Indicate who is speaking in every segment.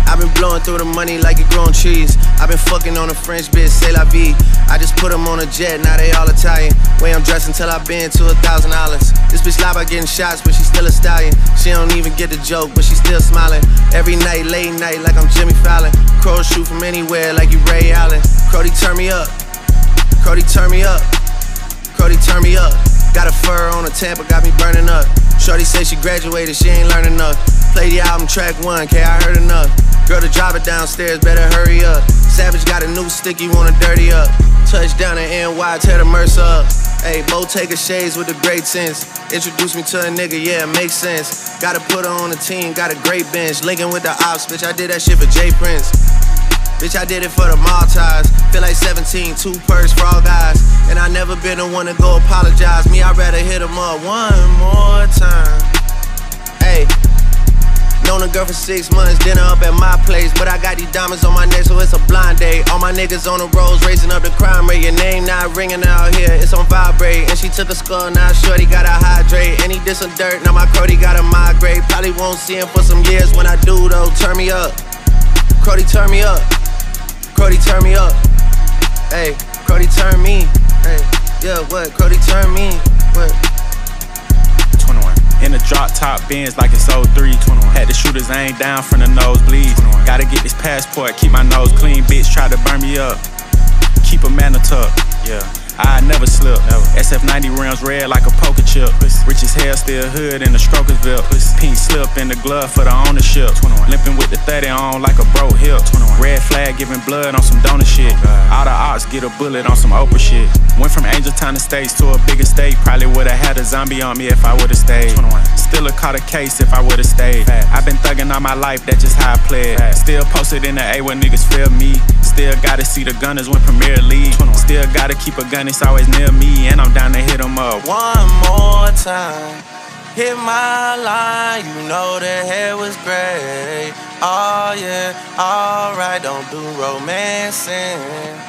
Speaker 1: I've been blowing through the money like it growing trees. I've been fucking on a French bitch, c'est la vie. I just put them on a jet, now they all Italian. Way I'm dressed until I've been to $1,000. This bitch lie about getting shots, but she still a stallion. She don't even get the joke, but she still smiling. Every night, late night, like I'm Jimmy Fallon. Crows shoot from anywhere like you Ray Allen. Crody, turn me up. Crody, turn me up. Crody, turn me up. Got a fur on a Tampa, got me burning up. Shorty say she graduated, she ain't learned enough. Play the album track 1, K, I heard enough. Girl to drive it downstairs, better hurry up. Savage got a new stick, you wanna dirty up. Touchdown in NY, tear the Mercer up. Ayy, Bottega shades with the great sense. Introduce me to a nigga, yeah, it makes sense. Gotta put her on the team, got a great bench. Linking with the ops, bitch, I did that shit for J Prince. Bitch, I did it for the Maltese. Feel like 17, 2 purse for all guys. And I never been the one to go apologize. Me, I'd rather hit him up one more time. Ayy, known a girl for 6 months, dinner up at my place. But I got these diamonds on my neck, so it's a blind date. All my niggas on the roads, raising up the crime rate. Your name not ringing out here, it's on vibrate. And she took a skull, now shorty gotta hydrate. And he did some dirt, now my Crody gotta migrate. Probably won't see him for some years. When I do though, turn me up. Crody, turn me up. Crody, turn me up. Hey, Crody, turn me. Hey, yeah, what? Crody, turn me. What?
Speaker 2: 21. In a drop top Benz like it's 03. 21. Had the shooters aimed down from the nosebleeds. Gotta get this passport, keep my nose clean. Bitch try to burn me up. Keep a man tuck. Yeah. I never slip. SF90 rims red like a poker chip. Rich as hell, still hood in the Strokersville. Pink slip in the glove for the ownership. Limping with the 30 on like a broke hip. Red flag giving blood on some donor shit. All the ops get a bullet on some Oprah shit. Went from Angel Town Estates to a bigger state. Probably would've had a zombie on me if I would've stayed. Still caught a case if I would've stayed. I've been thugging all my life, that's just how I played. Still posted in the A where niggas feel me. Still gotta see the Gunners win Premier League. Still gotta keep a gun, it's always near me. And I'm down to hit them up
Speaker 1: one more time. Hit my line, you know the hair was great. Oh yeah, alright, don't do romancing.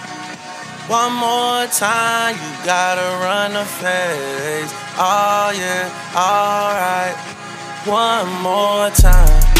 Speaker 1: One more time, you gotta run the face. Oh yeah, alright, one more time.